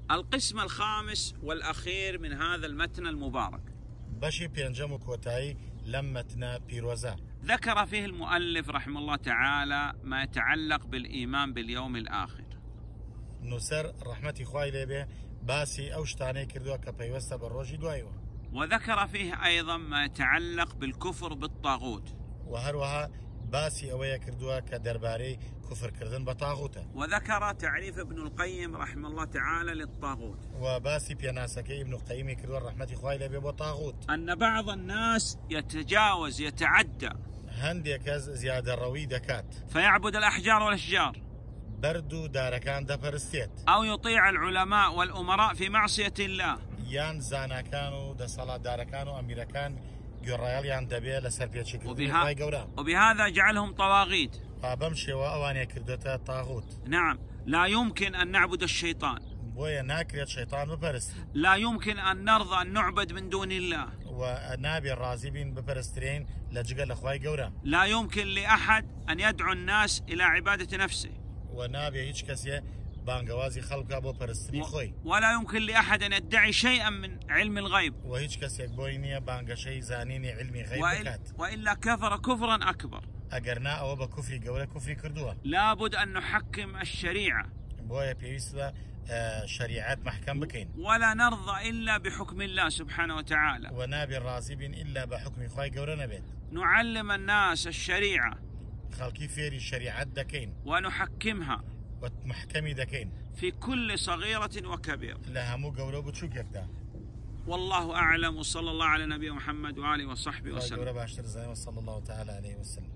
القسم الخامس والأخير من هذا المتن المبارك بشي بينجم كوتاي لمتنا بيروزا ذكر فيه المؤلف رحمه الله تعالى ما يتعلق بالإيمان باليوم الآخر. نسر رحمتي خواهي لبه باسي أوشتاني كردوا كبيوستا بالروجي دوايوه. وذكر فيه أيضا ما يتعلق بالكفر بالطاغوت. وهروها باسي أويا كردوا كدرباري كفر كردن بطاغوته. وذكر تعريف ابن القيم رحمه الله تعالى للطاغوت. وباسي بيناسكي ابن القيم كردوا رحمتي خواهي لبه بطاغوت. أن بعض الناس يتجاوز يتعدى هندي كز زيادة روي دكات فيعبد الأحجار والأشجار بردو داركان دبرستيت أو يطيع العلماء والأمراء في معصية الله يان زانا كانوا دا صلاة داركانو أميركان جريال يان دبي لسر بيتشي وبهذا جعلهم طواغيت. فبمشي وأواني كردتا طاغوت. نعم، لا يمكن أن نعبد الشيطان. بويا ناكريت شيطان ببرست. لا يمكن أن نرضى أن نعبد من دون الله. ونابي الرازبين ببرسترين لجقل أخواي قورا. لا يمكن لأحد أن يدعو الناس إلى عبادة نفسه. ونابي هيج كسيه بانقوازي خلقا بو برستري خوي. ولا يمكن لأحد أن يدعي شيئا من علم الغيب. وهيج كسيه بوينيا بانقا شيء زانيني علمي غيب بكات. وإلا كفر كفرا أكبر. أقرنا أو بكفري قورا كفري كردوا. لابد أن نحكم الشريعة. بويا بيوسلا شريعات محكم بكين. ولا نرضى إلا بحكم الله سبحانه وتعالى. ونابي الرازبين إلا بحكم خواي قورا نبيت. نعلم الناس الشريعة. خلقي فيري الشريعات دكين. ونحكمها. ومحكمي دكين. في كل صغيرة وكبيرة. لها مو قورا بتشوك يكتا. والله أعلم، وصلى الله على نبي محمد وآله وصحبه وسلم. صلى الله تعالى عليه وسلم.